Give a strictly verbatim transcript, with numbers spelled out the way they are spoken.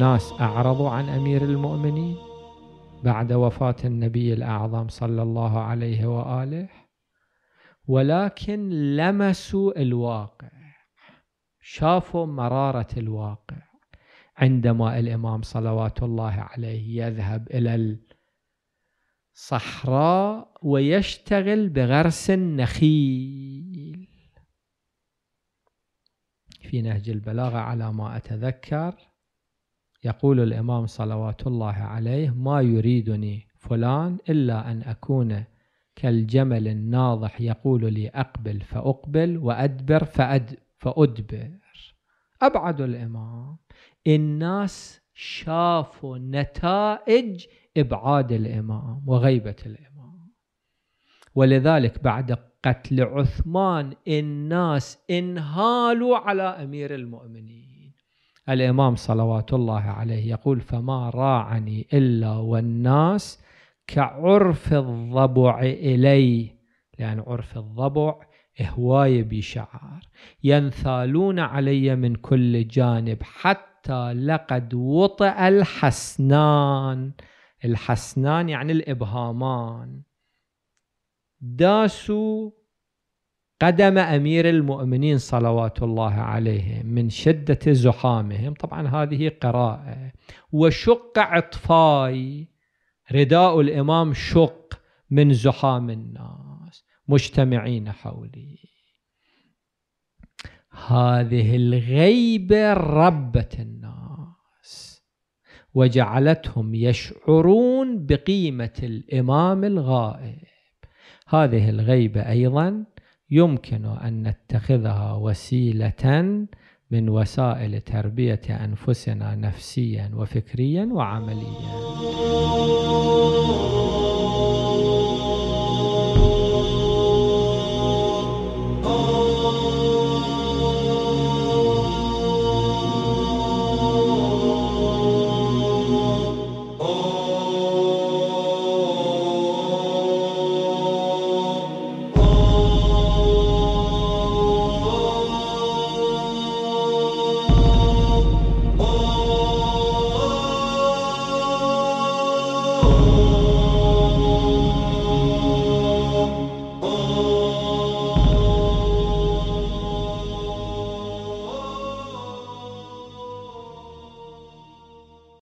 الناس أعرضوا عن أمير المؤمنين بعد وفاة النبي الأعظم صلى الله عليه وآله، ولكن لمسوا الواقع، شافوا مرارة الواقع عندما الإمام صلوات الله عليه يذهب إلى الصحراء ويشتغل بغرس النخيل. في نهج البلاغة على ما أتذكر يقول الإمام صلوات الله عليه: ما يريدني فلان إلا أن أكون كالجمل الناضح يقول لي أقبل فأقبل وأدبر فأد فأدبر. أبعد الإمام، الناس شافوا نتائج إبعاد الإمام وغيبة الإمام، ولذلك بعد قتل عثمان الناس انهالوا على أمير المؤمنين. الإمام صلوات الله عليه يقول: فما راعني إلا والناس كعرف الضبع إليه، لأن عرف الضبع هواية بشعار، ينثالون علي من كل جانب حتى لقد وطئ الحسنان. الحسنان يعني الإبهامان، داسوا قدم أمير المؤمنين صلوات الله عليه من شدة زحامهم. طبعا هذه قراءة. وشق عطفاي، رداء الإمام شق من زحام الناس مجتمعين حولي. هذه الغيبة ربت الناس وجعلتهم يشعرون بقيمة الإمام الغائب. هذه الغيبة أيضا يمكن أن نتخذها وسيلة من وسائل تربية أنفسنا نفسيا وفكريا وعمليا.